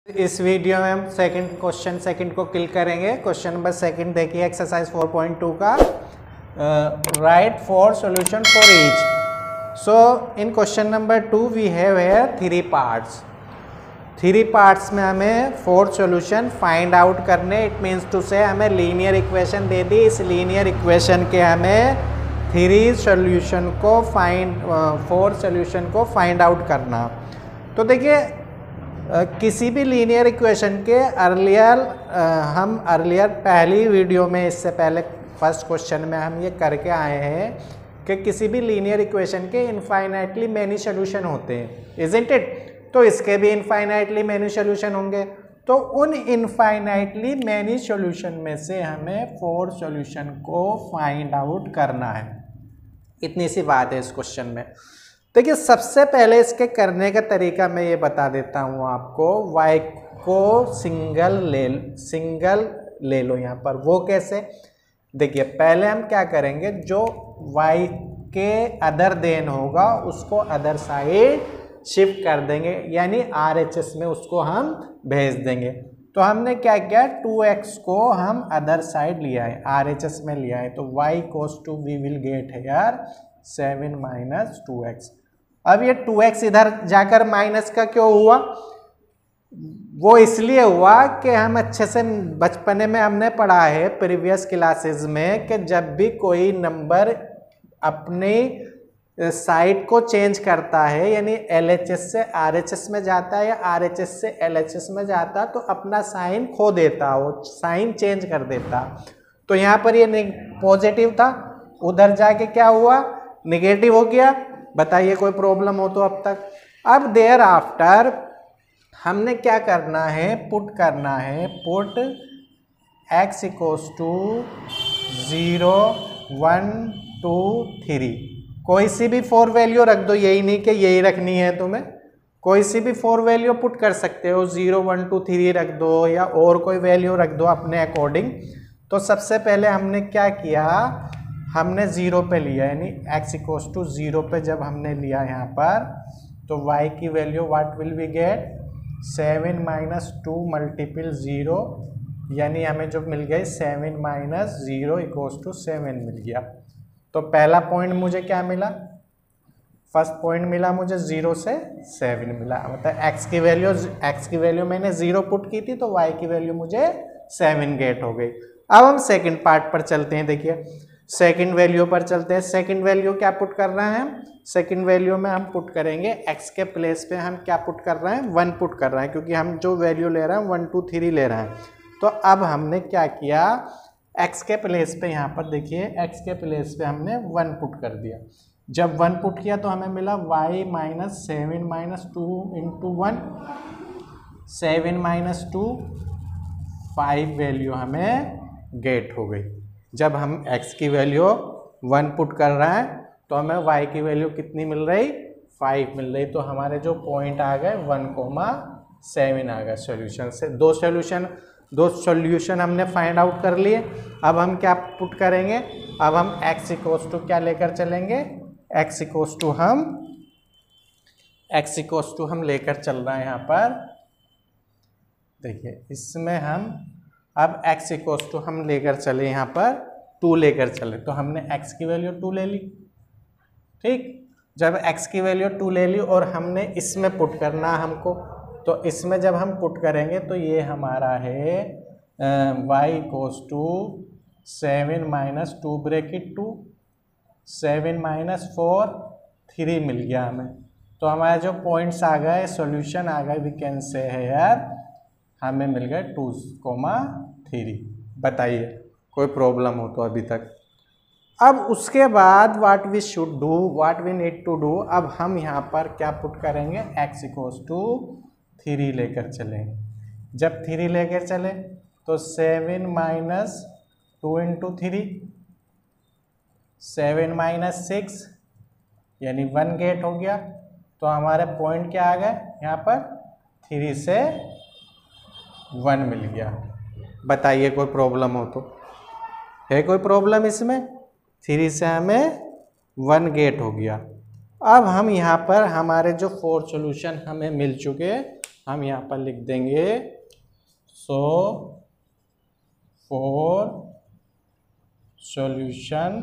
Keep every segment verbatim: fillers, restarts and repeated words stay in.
इस वीडियो में हम सेकंड क्वेश्चन सेकंड को क्लिक करेंगे। क्वेश्चन नंबर सेकंड देखिए एक्सरसाइज फोर पॉइंट टू का, write four solution for each. So in question number two we have here three parts. Three parts में हमें four solution find out करने, it means two से हमें linear equation दे दी। इस linear equation के हमें three solution को फाइंड फोर सॉल्यूशन को फाइंड आउट करना। तो देखिए Uh, किसी भी लीनियर इक्वेशन के अर्लियर uh, हम अर्लियर पहली वीडियो में, इससे पहले फर्स्ट क्वेश्चन में हम ये करके आए हैं कि किसी भी लीनियर इक्वेशन के इनफाइनाइटली मैनी सॉल्यूशन होते हैं, इजंट इट। तो इसके भी इनफाइनाइटली मैनी सॉल्यूशन होंगे। तो उन इनफाइनाइटली मैनी सॉल्यूशन में से हमें फोर सॉल्यूशन को फाइंड आउट करना है। इतनी सी बात है इस क्वेश्चन में। देखिए सबसे पहले इसके करने का तरीका मैं ये बता देता हूँ आपको। y को सिंगल ले सिंगल ले लो यहाँ पर। वो कैसे? देखिए पहले हम क्या करेंगे, जो y के अदर देन होगा उसको अदर साइड शिफ्ट कर देंगे, यानी आर एच एस में उसको हम भेज देंगे। तो हमने क्या किया, टू एक्स को हम अदर साइड लिया है, आर एच एस में लिया है। तो y cos to we will get है यार सेवन माइनस टू एक्स। अब ये टू एक्स इधर जाकर माइनस का क्यों हुआ? वो इसलिए हुआ कि हम अच्छे से बचपने में हमने पढ़ा है प्रीवियस क्लासेस में कि जब भी कोई नंबर अपनी साइड को चेंज करता है, यानी एल एच एस से आर एच एस में जाता है या आर एच एस से एल एच एस में जाता, तो अपना साइन खो देता, वो साइन चेंज कर देता। तो यहाँ पर ये पॉजिटिव था, उधर जाके क्या हुआ, निगेटिव हो गया। बताइए कोई प्रॉब्लम हो तो अब तक। अब देयर आफ्टर हमने क्या करना है, पुट करना है, put x equals to zero one two three. कोई सी भी फोर वैल्यू रख दो, यही नहीं कि यही रखनी है तुम्हें, कोई सी भी फोर वैल्यू पुट कर सकते हो। ज़ीरो वन टू थ्री रख दो या और कोई वैल्यू रख दो अपने अकॉर्डिंग। तो सबसे पहले हमने क्या किया, हमने ज़ीरो पे लिया, यानी x इक्वल्स टू ज़ीरो पे जब हमने लिया यहाँ पर, तो y की value what will we get, seven minus two multiple zero, यानी हमें जो मिल गई seven minus zero equals to seven मिल गया। तो पहला पॉइंट मुझे क्या मिला, फर्स्ट पॉइंट मिला मुझे ज़ीरो से सेवन मिला, मतलब x की वैल्यू x की वैल्यू मैंने ज़ीरो पुट की थी, तो y की वैल्यू मुझे सेवन गेट हो गई। अब हम सेकेंड पार्ट पर चलते हैं। देखिए सेकंड वैल्यू पर चलते हैं। सेकंड वैल्यू क्या पुट कर रहे हैं हम, सेकंड वैल्यू में हम पुट करेंगे x के प्लेस पे हम क्या पुट कर रहे हैं, वन पुट कर रहे हैं, क्योंकि हम जो वैल्यू ले रहे हैं वन टू थ्री ले रहे हैं। तो अब हमने क्या किया, x के प्लेस पे यहाँ पर देखिए x के प्लेस पे हमने वन पुट कर दिया। जब वन पुट किया तो हमें मिला y minus seven minus two into one, seven minus two, five value हमें गेट हो गई। जब हम x की वैल्यू वन पुट कर रहे हैं तो हमें y की वैल्यू कितनी मिल रही, फाइव मिल रही। तो हमारे जो पॉइंट आ गए वन कोमा सेवन आ गए सॉल्यूशन से। दो सॉल्यूशन दो सॉल्यूशन हमने फाइंड आउट कर लिए। अब हम क्या पुट करेंगे, अब हम x इक्वल्स टू क्या लेकर चलेंगे, x इक्वल्स टू हम x इक्वल्स टू हम लेकर चल रहे हैं यहाँ पर। देखिए इसमें हम अब x इक्वल्स टू हम लेकर चले यहाँ पर टू लेकर चले, तो हमने x की वैल्यू टू ले ली। ठीक, जब x की वैल्यू टू ले ली और हमने इसमें पुट करना हमको, तो इसमें जब हम पुट करेंगे तो ये हमारा है y equals to seven minus two bracket two, seven minus four, three मिल गया हमें। तो हमारे जो पॉइंट्स आ गए, सॉल्यूशन आ गए, वी कैन से है यार हमें मिल गए टू कोमा थ्री। बताइए कोई प्रॉब्लम हो तो अभी तक। अब उसके बाद what we should do, what we need to do, अब हम यहाँ पर क्या पुट करेंगे, x इक्वल्स टू थ्री लेकर चलेंगे। जब थ्री लेकर चले तो seven minus two into three, seven minus six, यानी वन गेट हो गया। तो हमारे पॉइंट क्या आ गए यहाँ पर, थ्री से वन मिल गया। बताइए कोई प्रॉब्लम हो तो, है कोई प्रॉब्लम इसमें? थ्री से हमें वन गेट हो गया। अब हम यहाँ पर हमारे जो फोर सॉल्यूशन हमें मिल चुके, हम यहाँ पर लिख देंगे सो फॉर सॉल्यूशन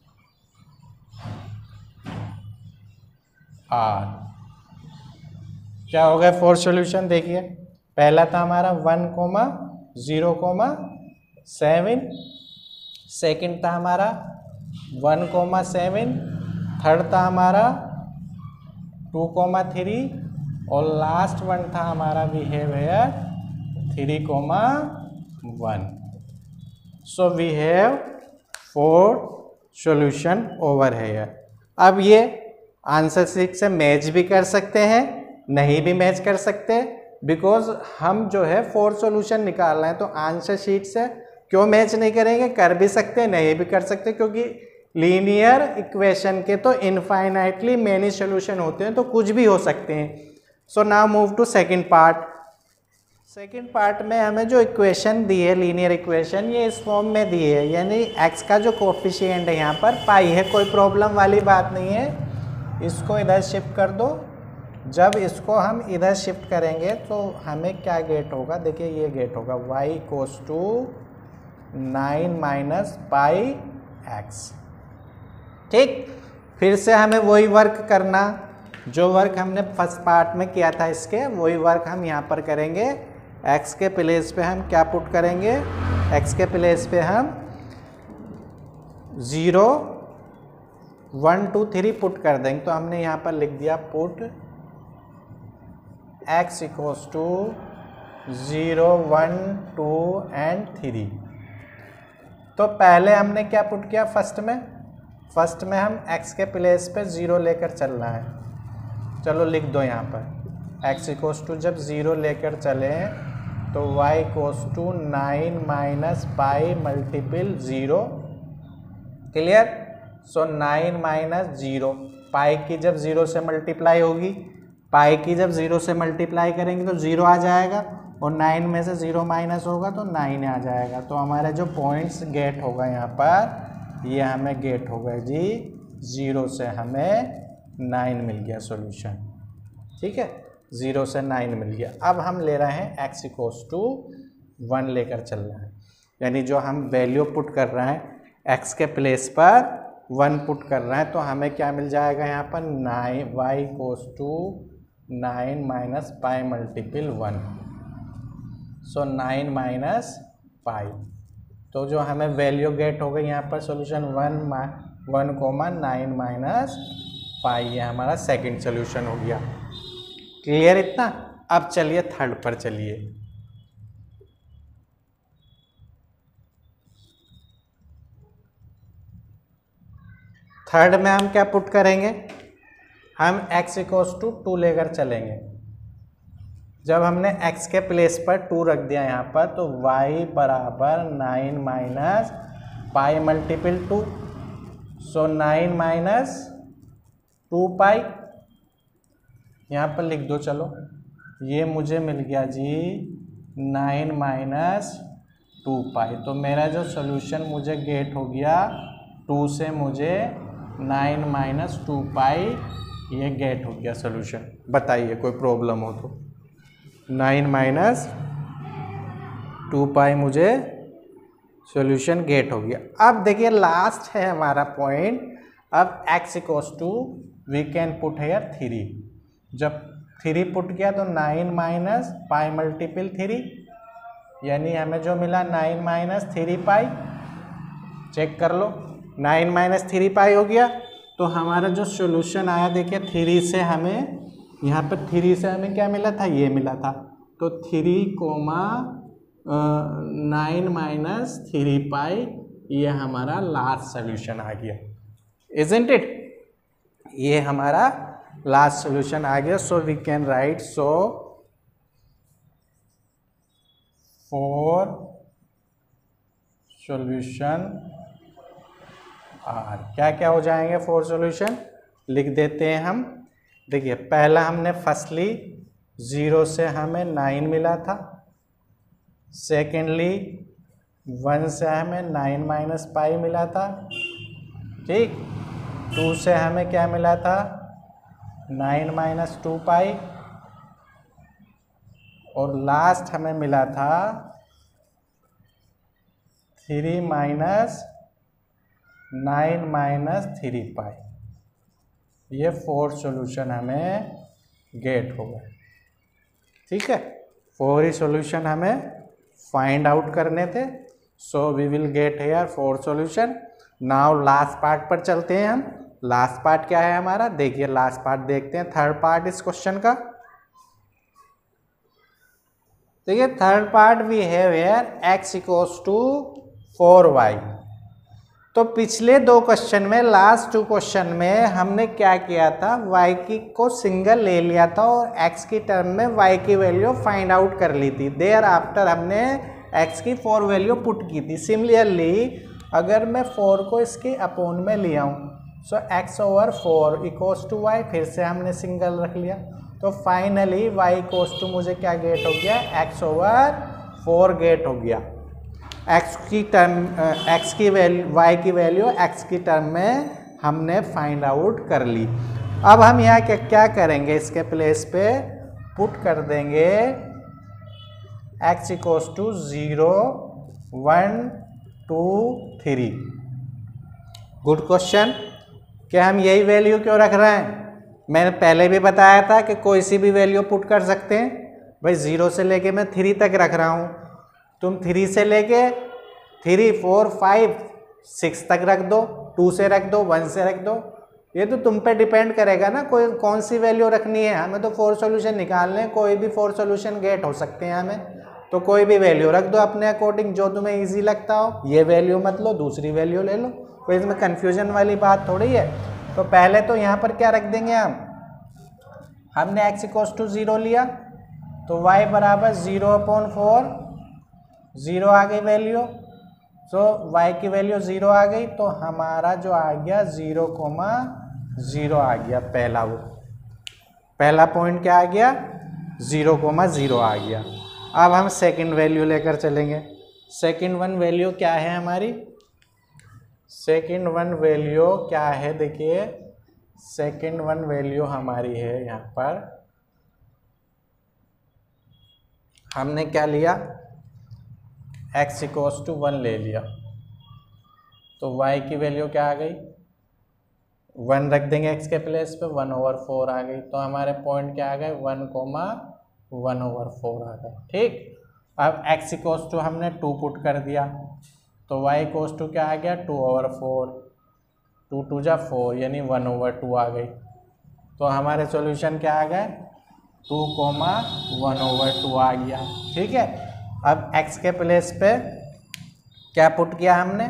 आर, क्या हो गया फोर सॉल्यूशन? देखिए पहला था हमारा one comma zero comma seven, second था हमारा वन कोमा सेवन, थर्ड था हमारा टू कोमा थ्री, और लास्ट वन था हमारा we have here three comma one. So we have four solution over here. अब ये आंसर शीट से मैच भी कर सकते हैं, नहीं भी मैच कर सकते, बिकॉज हम जो है फोर सॉल्यूशन निकाल रहे हैं, तो आंसर शीट से क्यों मैच नहीं करेंगे? कर भी सकते हैं, नहीं भी कर सकते, क्योंकि लीनियर इक्वेशन के तो इनफाइनाइटली मेनी सॉल्यूशन होते हैं, तो कुछ भी हो सकते हैं। So now move to second part. Second part में हमें जो इक्वेशन दी है, लीनियर इक्वेशन, ये इस फॉर्म में दी है, यानी x का जो कोफिशिएंट है यहाँ पर पाई है, कोई प्रॉब्लम वाली बात नहीं है। इसको इधर शिफ्ट कर दो। जब इसको हम इधर शिफ्ट करेंगे तो हमें क्या गेट होगा? देखिए ये गेट होगा y equals to nine minus pi x. ठीक, फिर से हमें वही वर्क करना, जो वर्क हमने फर्स्ट पार्ट में किया था इसके, वही वर्क हम यहाँ पर करेंगे। x के प्लेस पे हम क्या पुट करेंगे? x के प्लेस पे हम zero one two three put कर देंगे। तो हमने यहाँ पर लिख दिया put x equals to zero one two and three. तो पहले हमने क्या पुट किया? फर्स्ट में फर्स्ट में हम x के प्लेस पे ज़ीरो लेकर चल रहा है। चलो लिख दो यहाँ पर x इक्वल्स टू, जब ज़ीरो लेकर चले तो y equals to nine minus pi multiple zero. Clear? So nine minus zero, pi की जब ज़ीरो से मल्टीप्लाई होगी, पाई की जब ज़ीरो से मल्टीप्लाई करेंगे तो ज़ीरो आ जाएगा, और नाइन में से ज़ीरो माइनस होगा तो नाइन आ जाएगा। तो हमारा जो पॉइंट्स गेट होगा यहाँ पर, ये हमें गेट होगा जी ज़ीरो से हमें नाइन मिल गया सॉल्यूशन। ठीक है, ज़ीरो से नाइन मिल गया। अब हम ले रहे हैं x इक्वल्स टू वन लेकर चल रहे हैं, यानी जो हम वैल्यू पुट कर रहे हैं x के प्लेस पर वन पुट कर रहे हैं, तो हमें क्या मिल जाएगा यहाँ पर? Nine y equals to nine minus pi multiple one. So nine minus pi, तो जो हमें वैल्यू गेट हो गई यहाँ पर solution one one comma nine minus pi, ये हमारा सेकंड सॉल्यूशन हो गया। क्लियर इतना? अब चलिए थर्ड पर चलिए। थर्ड में हम क्या पुट करेंगे? हम x इक्वल्स टू टू लेकर चलेंगे। जब हमने x के प्लेस पर टू रख दिया यहाँ पर, तो y बराबर nine minus pi multiple two. So nine minus two pi यहाँ पर लिख दो। चलो ये मुझे मिल गया जी नाइन माइनस टू पाई। तो मेरा जो सोल्यूशन मुझे गेट हो गया, टू से मुझे नाइन माइनस टू पाई, ये गेट हो गया सोल्यूशन। बताइए कोई प्रॉब्लम हो तो? नाइन माइनस टू पाई मुझे सॉल्यूशन गेट हो गया। अब देखिए लास्ट है हमारा पॉइंट। अब x equals to we can put here three. जब थ्री पुट किया तो nine minus pi multiple three, यानी हमें जो मिला nine minus three pi. Check कर लो, नाइन माइनस थ्री पाई हो गया। तो हमारा जो सॉल्यूशन आया देखिए, थ्री से हमें यहाँ पर थ्री से हमें क्या मिला था? ये मिला था। तो three comma nine minus three pi, ये हमारा लास्ट सॉल्यूशन आ गया। Isn't it? ये हमारा लास्ट सॉल्यूशन आ गया। So we can write so four solution are. क्या क्या हो जाएंगे फोर सॉल्यूशन? लिख देते हैं हम। देखिए पहला हमने फर्स्टली ज़ीरो से हमें नाइन मिला था। सेकेंडली वन से हमें नाइन माइनस पाई मिला था। ठीक, टू से हमें क्या मिला था? Nine minus two pi. और लास्ट हमें मिला था three minus nine minus three pi. ये फोर्थ सॉल्यूशन हमें गेट होगा। ठीक है, फोर ही सॉल्यूशन हमें फाइंड आउट करने थे। So we will get here fourth solution. Now last part पर चलते हैं हम। लास्ट पार्ट क्या है हमारा, देखिए लास्ट पार्ट देखते हैं, थर्ड पार्ट इस क्वेश्चन का। देखिए third part we have here x equals to four y. तो पिछले दो क्वेश्चन में, लास्ट टू क्वेश्चन में हमने क्या किया था, y की को सिंगल ले लिया था और x की टर्म में y की वैल्यू फाइंड आउट कर ली थी। देयर आफ्टर हमने x की फोर वैल्यू पुट की थी। सिमिलरली अगर मैं फोर को इसके अपोन में लिया हूँ, so x over four equals to y, फिर से हमने सिंगल रख लिया। तो फाइनली y इक्वल्स टू मुझे क्या गेट हो गया, x ओवर फोर गेट हो गया। x की टर्म x की वैल्यू y की वैल्यू x की टर्म में हमने फाइंड आउट कर ली। अब हम यहाँ क्या क्या करेंगे, इसके प्लेस पे पुट कर देंगे x equals to zero one two three. Good question. क्या हम यही वैल्यू क्यों रख रहे हैं, मैंने पहले भी बताया था कि कोई सी भी वैल्यू पुट कर सकते हैं। भाई ज़ीरो से लेके मैं थ्री तक रख रहा हूँ, तुम थ्री से लेके थ्री फोर फाइव सिक्स तक रख दो, टू से रख दो, वन से रख दो, ये तो तुम पे डिपेंड करेगा ना कोई कौन सी वैल्यू रखनी है। हमें तो फोर सॉल्यूशन निकालने हैं, कोई भी फोर सॉल्यूशन गेट हो सकते हैं हमें, तो कोई भी वैल्यू रख दो अपने अकॉर्डिंग जो तुम्हें ईजी लगता हो। ये वैल्यू मत लो, दूसरी वैल्यू ले लो, कोई इसमें कन्फ्यूजन वाली बात थोड़ी है। तो पहले तो यहाँ पर क्या रख देंगे हम, हमने x इक्वल्स टू ज़ीरो लिया तो y बराबर ज़ीरो अपॉन फोर, ज़ीरो आ गई वैल्यू। सो y की वैल्यू ज़ीरो आ गई, तो हमारा जो आ गया ज़ीरो कोमा ज़ीरो आ गया। पहला वो पहला पॉइंट क्या आ गया, ज़ीरो कोमा ज़ीरो आ गया। अब हम सेकंड वैल्यू लेकर चलेंगे। सेकंड वन वैल्यू क्या है हमारी, सेकंड वन वैल्यू क्या है, देखिए सेकंड वन वैल्यू हमारी है यहाँ पर, हमने क्या लिया, x इक्वल्स टू वन ले लिया, तो y की वैल्यू क्या आ गई, वन रख देंगे x के प्लेस पे, वन ओवर फोर आ गई। तो हमारे पॉइंट क्या आ गए, one comma one over four आ गए। ठीक, अब x इक्वल्स टू हमने टू पुट कर दिया, तो y इक्वल्स टू क्या आ गया, two over four, two two जा फोर यानी वन ओवर टू आ गई। तो हमारे सॉल्यूशन क्या आ गए, two comma one over two आ गया। ठीक है, अब x के प्लेस पे क्या पुट किया हमने,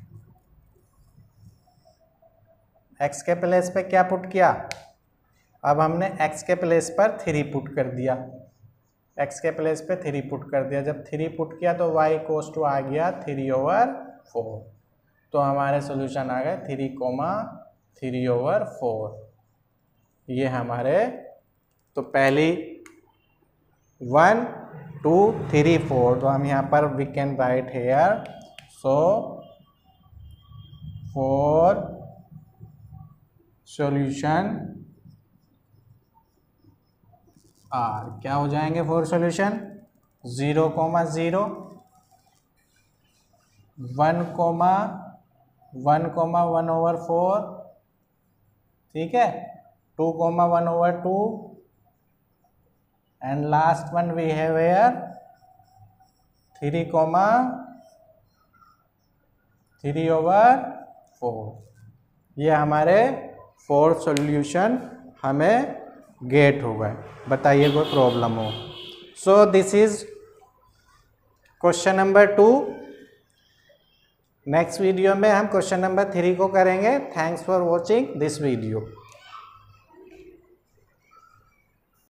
x के प्लेस पे क्या पुट किया, अब हमने x के प्लेस पर थ्री पुट कर दिया, x के प्लेस पे थ्री पुट कर दिया। जब थ्री पुट किया तो y इक्वल्स टू आ गया थ्री ओवर फोर। तो हमारे सॉल्यूशन आ गए three comma three over four. ये हमारे, तो पहली वन टू थ्री फोर, तो हम यहाँ पर we can write here, so four solution are क्या हो जाएंगे, four solution zero comma zero, one comma one comma one over four, ठीक है, two comma one over two, and last one we have here three comma three over four. ये हमारे four solution हमें get हो गए। बताइए कोई problem हो। So this is question number two. Next video में हम क्वेश्चन नंबर थ्री को करेंगे। Thanks for watching this video.